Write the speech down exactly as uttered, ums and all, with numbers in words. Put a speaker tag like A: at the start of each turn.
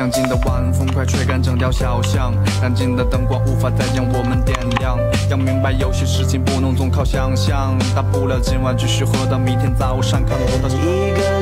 A: 强劲的晚风快吹干整条小巷，燃尽的灯光无法再将我们点亮。要明白有些事情不能总靠想象，大不了今晚继续喝到明天早上，看不到一个